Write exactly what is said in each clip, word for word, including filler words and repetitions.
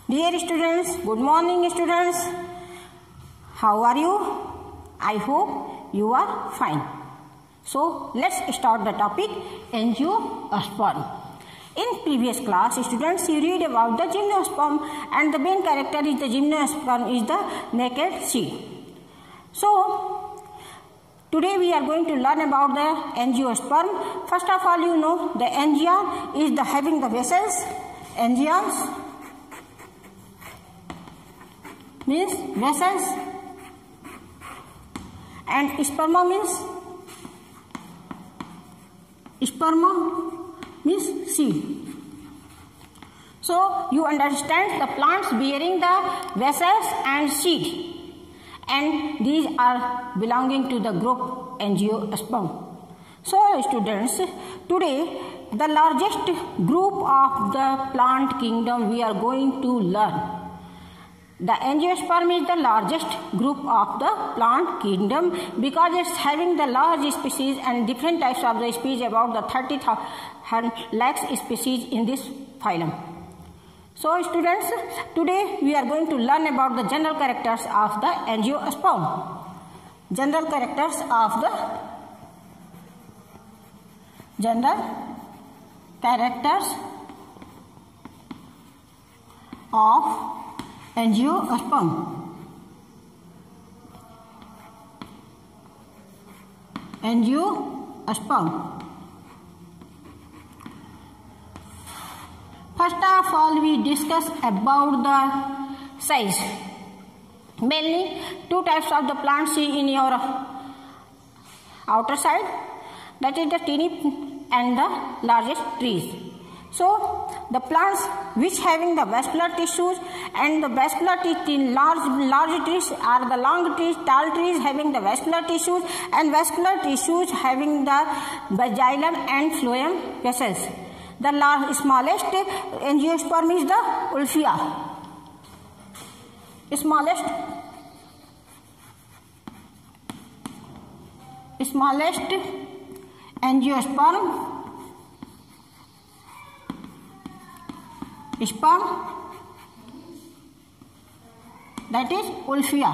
Dear students, good morning students. How are you? I hope you are fine. So let's start the topic angiosperm. In previous class, students, you read about the gymnosperm, and the main character is the gymnosperm is the naked seed. So today we are going to learn about the angiosperm. First of all, you know the angion is the having the vessels. Angions means vessels, and sperma means sperma means seed. So you understand the plants bearing the vessels and seed, and these are belonging to the group angiosperm. So students, today the largest group of the plant kingdom we are going to learn. The angiosperm is the largest group of the plant kingdom because it's having the large species and different types of the species, about the thirty lakhs species in this phylum. So students, today we are going to learn about the general characters of the angiosperm. General characters of the general characters of angiosperm. Angiosperm. First of all, we discuss about the size. Mainly two types of the plants see in your outer side, that is the teeny and the largest trees. So the plants which having the vascular tissues and the vascular teeth, large large trees are the long trees, tall trees having the vascular tissues, and vascular tissues having the xylem and phloem vessels. The large, smallest angiosperm is the Wolffia. Smallest smallest angiosperm sperm, that is Wolffia,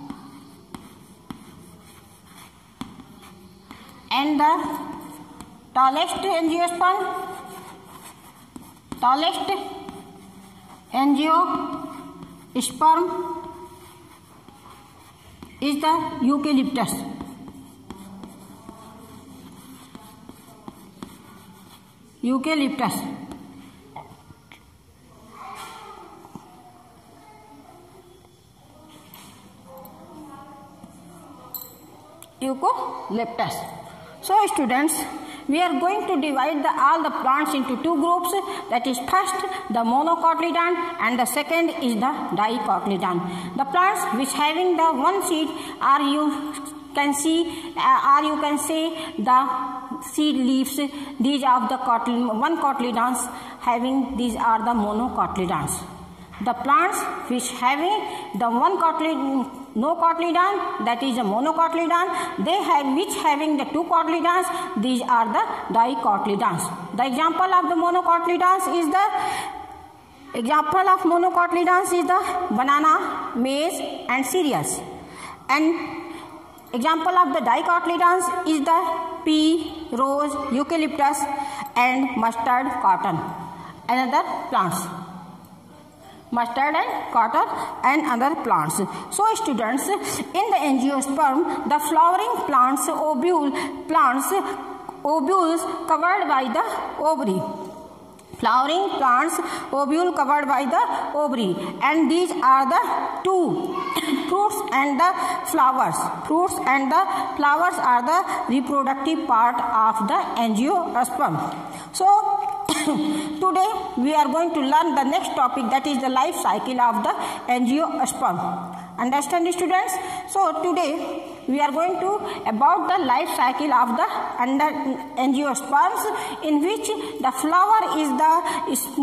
and the tallest angiosperm tallest angiosperm is the Eucalyptus. Eucalyptus. Eucalyptus. So students, we are going to divide the, all the plants into two groups. That is, first the monocotyledon and the second is the dicotyledon. The plants which having the one seed are, you can see, uh, or you can say the seed leaves. These are the one cotyledons having, these are the monocotyledons. The plants which having the one cotyledon, no cotyledon, that is a monocotyledon, they have which having the two cotyledons, these are the dicotyledons. The example of the monocotyledons is the example of monocotyledons is the banana, maize, and cereals. And example of the dicotyledons is the pea, rose, eucalyptus, and mustard, cotton, and other plants. Mustard and cotton and other plants. So students, in the angiosperm, the flowering plants, ovule plants, ovules covered by the ovary. Flowering plants, ovule covered by the ovary, and these are the two fruits and the flowers. Fruits and the flowers are the reproductive part of the angiosperm. So today we are going to learn the next topic, that is the life cycle of the angiosperm. Understand students? So today we are going to about the life cycle of the under angiosperms, in which the flower is the is,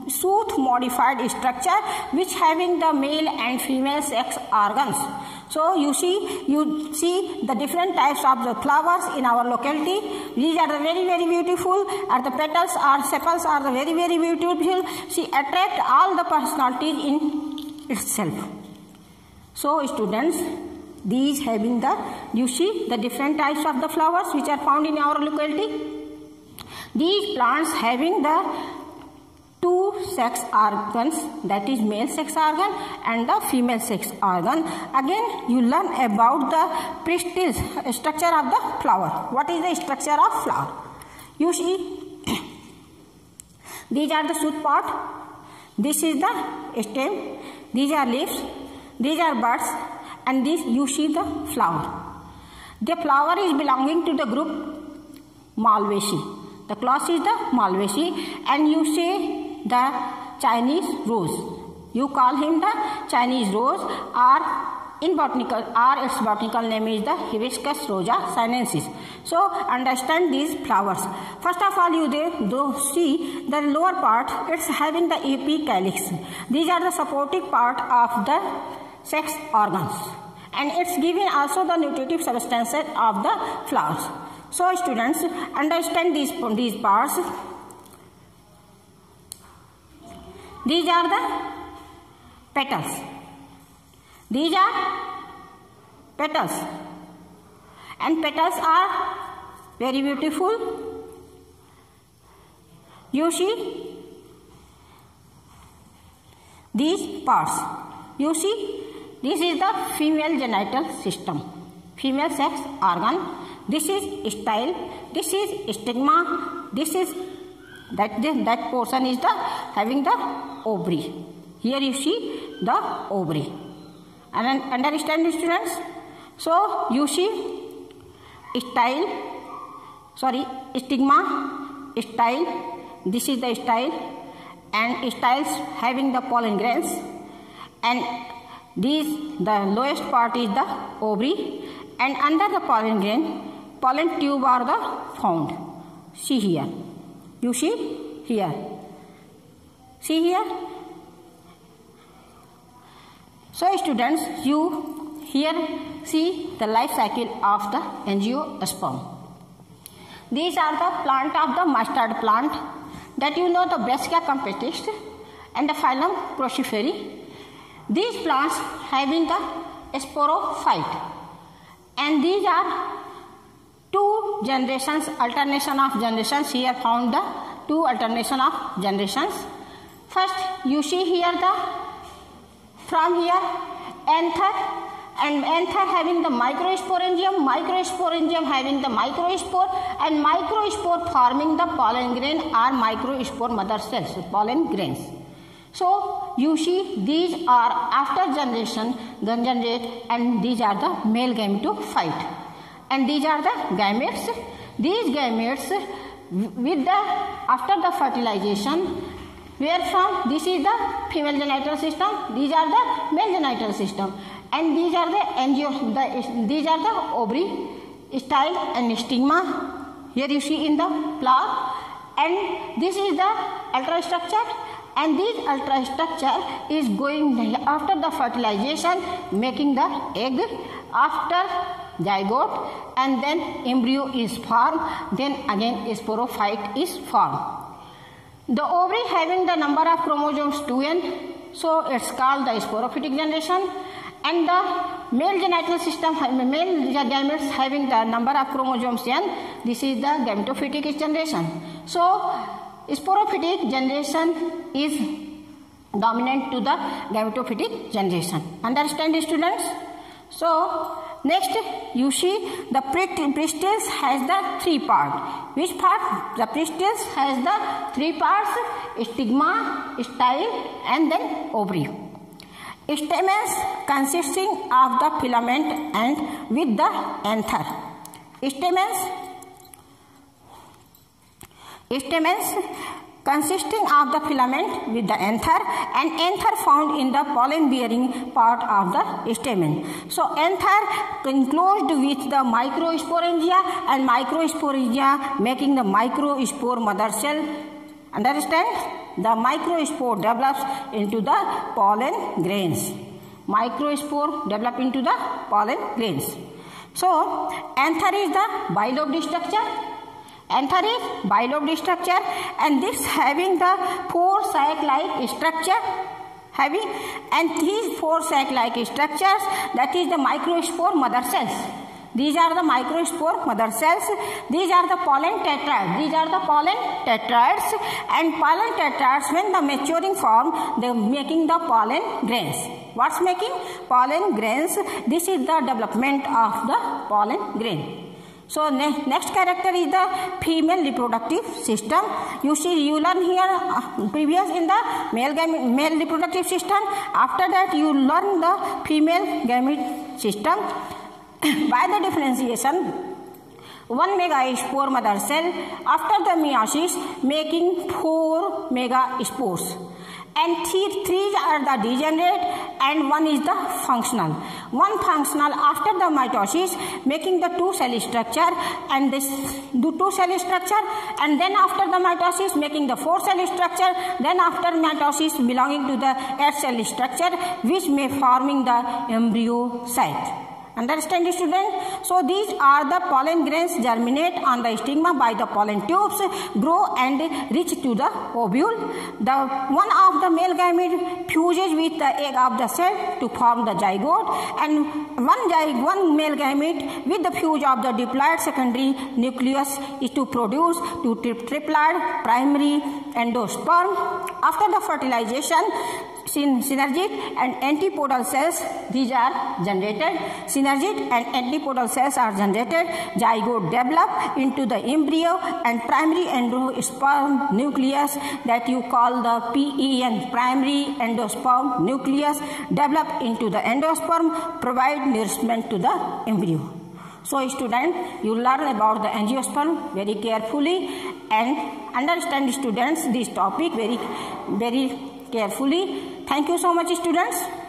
sheath modified structure which having the male and female sex organs. So you see, you see the different types of the flowers in our locality. These are the very very beautiful, and the petals or sepals are the very very beautiful. She attract all the personalities in itself. So students, these having the, you see the different types of the flowers which are found in our locality. These plants having the two sex organs, that is male sex organ and the female sex organ. Again you learn about the pistil structure of the flower. What is the structure of flower? You see, these are the shoot part, this is the stem, these are leaves, these are buds, and this you see the flower. The flower is belonging to the group Malvaceae. The class is the Malvaceae, and you say the Chinese rose. You call him the Chinese rose, or in botanical, or its botanical name is the Hibiscus rosa sinensis. So understand these flowers. First of all, you they do see the lower part. It's having the epicalyx. These are the supportive part of the sex organs, and it's giving also the nutritive substances of the flowers. So students, understand these, these parts. These are the petals. These are petals, and petals are very beautiful. You see these parts. You see, this is the female genital system, female sex organ. This is style, this is stigma, this is that that portion is the having the ovary. Here you see the ovary. And understand, students? So you see style, sorry, stigma, style. This is the style, and styles having the pollen grains, and this the lowest part is the ovary, and under the pollen grain, pollen tube are the found. See here. You see here. See here. So students, you here see the life cycle of the angiosperm. These are the plant of the mustard plant, that you know the Brassica compactis and the phylum Cruciferae. These plants having the sporophyte, and these are two generations, alternation of generations. Here found the two alternation of generations. First you see here the from here anther, and anther having the microsporangium, microsporangium having the microspore, and microspore forming the pollen grain or microspore mother cells, pollen grains. So you see these are after generation then generate, and these are the male gametophyte, and these are the gametes. These gametes with the after the fertilization, where from this is the female genital system, these are the male genital system, and these are the angio, the, these are the ovary, style and stigma. Here you see in the flower, and this is the ultrastructure, and this ultrastructure is going after the fertilization, making the egg, after zygote, and then embryo is formed, then again sporophyte is formed. The ovary having the number of chromosomes two n, so it's called the sporophytic generation, and the male genital system, male gametes having the number of chromosomes n, this is the gametophytic generation. So sporophytic generation is dominant to the gametophytic generation. Understand, students? So next you see the pistils has the three part. Which part? The pistils has the three parts: stigma, style, and then ovary. Stamens consisting of the filament and with the anther. Stamens Stamens consisting of the filament with the anther, and anther found in the pollen bearing part of the stamen. So anther enclosed with the microsporangia, and microsporangia making the microspore mother cell, Understand? The microspore develops into the pollen grains. Microspore develop into the pollen grains. So, anther is the bilobed structure. Anther is bilobed structure, and this having the four sac-like structure. Having and these four sac-like structures, that is the microspore mother cells. These are the microspore mother cells. These are the pollen tetrads. These are the pollen tetrads, and pollen tetrads, when the maturing form, they are making the pollen grains. What's making? Pollen grains. This is the development of the pollen grain. So ne next character is the female reproductive system. You see, you learn here uh, previous in the male gamete, male reproductive system. After that, you learn the female gamete system. By the differentiation, one megaspore mother cell after the meiosis making four megaspores, and three, three are the degenerate and one is the functional. One functional after the mitosis making the two cell structure, and this the two cell structure, and then after the mitosis making the four cell structure, then after mitosis belonging to the eight cell structure, which may forming the embryo site. Understand, students? So these are the pollen grains germinate on the stigma by the pollen tubes, grow and reach to the ovule. The one of the male gamete fuses with the egg of the cell to form the zygote, and one zyg one male gamete with the fuse of the diploid secondary nucleus is to produce two triploid primary endosperm. After the fertilization, synergid and antipodal cells, these are generated. Synergid and antipodal cells are generated. Zygote develop into the embryo, and primary endosperm nucleus, that you call the P E N, primary endosperm nucleus, develop into the endosperm, provide nourishment to the embryo. So student, you learn about the angiosperm very carefully and understand, students, this topic very very carefully. Thank you so much, students.